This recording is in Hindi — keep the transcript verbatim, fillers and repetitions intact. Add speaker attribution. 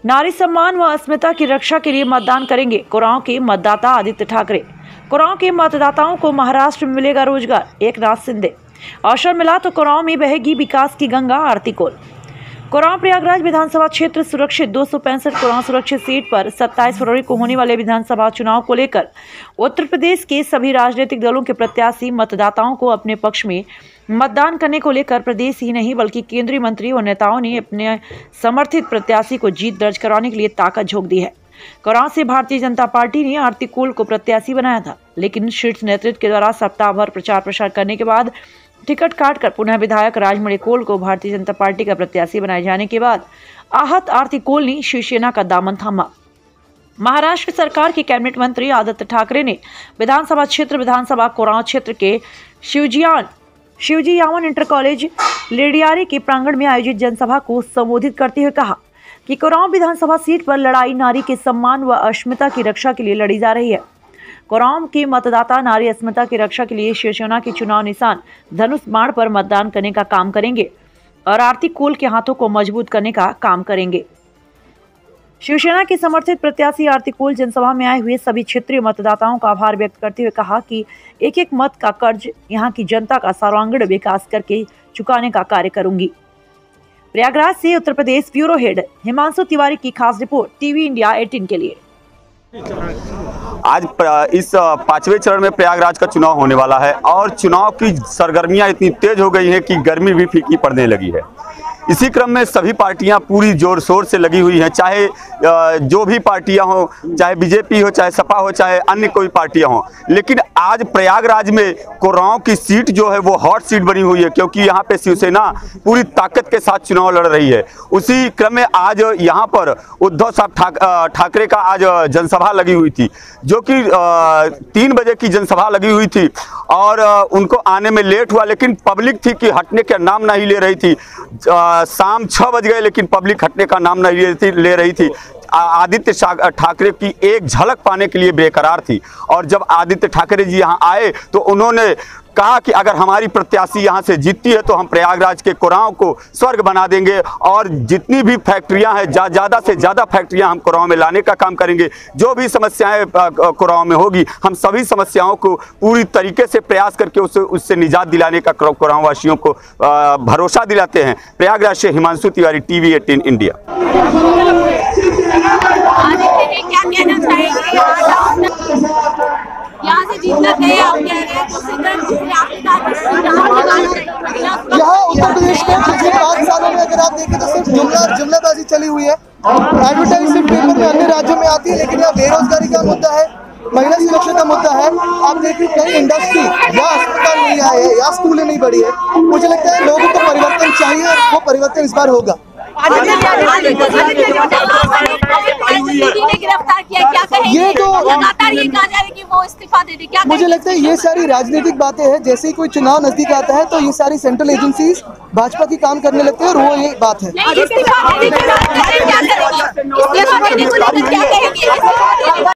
Speaker 1: नारी सम्मान व अस्मिता की रक्षा के लिए मतदान करेंगे कुराओं के मतदाता आदित्य ठाकरे। कुराओं के मतदाताओं को महाराष्ट्र में मिलेगा रोजगार, एकनाथ शिंदे। अवसर मिला तो कुराओं में बहेगी विकास की गंगा, आरती कौल। कुराओं प्रयागराज विधानसभा क्षेत्र सुरक्षित दो सौ पैंसठ कुराओं सुरक्षित सीट पर सत्ताईस फरवरी को होने वाले विधानसभा चुनाव को लेकर उत्तर प्रदेश के सभी राजनीतिक दलों के प्रत्याशी मतदाताओं को अपने पक्ष में मतदान करने को लेकर प्रदेश ही नहीं बल्कि केंद्रीय मंत्री और नेताओं ने अपने समर्थित प्रत्याशी को जीत दर्ज कराने के लिए ताकत झोंक दी है। कुराओं से भारतीय जनता पार्टी ने आरती कौल को प्रत्याशी बनाया था, लेकिन शीर्ष नेतृत्व के द्वारा सप्ताह भर प्रचार प्रसार करने के बाद टिकट काटकर पुनः विधायक राजमणि कौल को भारतीय जनता पार्टी का प्रत्याशी बनाए जाने के बाद आहत आरती कौल ने शिवसेना का दामन थामा। महाराष्ट्र सरकार के कैबिनेट मंत्री आदित्य ठाकरे ने विधानसभा क्षेत्र विधानसभा कुराओं क्षेत्र के शिवजियान शिवजी यावन इंटर कॉलेज लेडियारी के प्रांगण में आयोजित जनसभा को संबोधित करते हुए कहा कि कुराओं विधानसभा सीट पर लड़ाई नारी के सम्मान व अस्मिता की रक्षा के लिए लड़ी जा रही है। कुराओं के मतदाता नारी अस्मिता की रक्षा के लिए शिवसेना के चुनाव निशान धनुष बाण पर मतदान करने का काम करेंगे और आरती कौल के हाथों को मजबूत करने का काम करेंगे। शिवसेना के समर्थित प्रत्याशी आरती कौल जनसभा में आए हुए सभी क्षेत्रीय मतदाताओं का आभार व्यक्त करते हुए कहा कि एक एक मत का कर्ज यहां की जनता का सर्वांगीण विकास करके चुकाने का कार्य करूंगी। प्रयागराज से उत्तर प्रदेश ब्यूरो हेड हिमांशु तिवारी की खास रिपोर्ट टीवी इंडिया अठारह के लिए।
Speaker 2: आज इस पांचवें चरण में प्रयागराज का चुनाव होने वाला है और चुनाव की सरगर्मियां इतनी तेज हो गई हैं कि गर्मी भी फीकी पड़ने लगी है। इसी क्रम में सभी पार्टियां पूरी जोर शोर से लगी हुई हैं, चाहे जो भी पार्टियां हो, चाहे बीजेपी हो, चाहे सपा हो, चाहे अन्य कोई पार्टियां हो। लेकिन आज प्रयागराज में कुराओं की सीट जो है वो हॉट सीट बनी हुई है, क्योंकि यहां पे शिवसेना पूरी ताकत के साथ चुनाव लड़ रही है। उसी क्रम में आज यहां पर उद्धव साहब ठाकरे का आज जनसभा लगी हुई थी, जो कि तीन बजे की जनसभा लगी हुई थी और उनको आने में लेट हुआ, लेकिन पब्लिक थी कि हटने का नाम नहीं ले रही थी। शाम छह बज गए लेकिन पब्लिक हटने का नाम नहीं ले रही थी ले रही थी आदित्य ठाकरे की एक झलक पाने के लिए बेकरार थी। और जब आदित्य ठाकरे जी यहां आए तो उन्होंने कहा कि अगर हमारी प्रत्याशी यहां से जीतती है तो हम प्रयागराज के कुराओं को स्वर्ग बना देंगे और जितनी भी फैक्ट्रियां हैं ज़्यादा से ज़्यादा फैक्ट्रियां हम कुराओं में लाने का काम करेंगे। जो भी समस्याएं कुराओं में होगी हम सभी समस्याओं को पूरी तरीके से प्रयास करके उससे उससे निजात दिलाने का कुराओं वासियों को भरोसा दिलाते हैं। प्रयागराज से हिमांशु तिवारी, टीवी अठारह इंडिया।
Speaker 3: यहाँ से जीतना चाहिए, आप कह रहे हैं
Speaker 4: यहाँ उत्तर प्रदेश में पिछले पाँच सालों में अगर आप देखें तो सिर्फ जुमला जुमलाबाजी चली हुई है। एडवर्टाइज सिर्फ पेपर में अन्य राज्यों में आती है, लेकिन यहाँ बेरोजगारी का मुद्दा है, महिला सुरक्षा का मुद्दा है। आप देखिए कई इंडस्ट्री या अस्पताल नहीं आए हैं या स्कूलें नहीं बढ़ी है। मुझे लगता है लोगों को परिवर्तन चाहिए और वो परिवर्तन इस बार होगा। ये तो
Speaker 3: लगातार ये कहा जा रहा है कि वो इस्तीफा दे दे, क्या
Speaker 4: मुझे लगता है ये सारी राजनीतिक बातें हैं। जैसे ही कोई चुनाव नजदीक आता है तो ये सारी सेंट्रल एजेंसीज भाजपा की काम करने लगते हैं और वो ये बात है।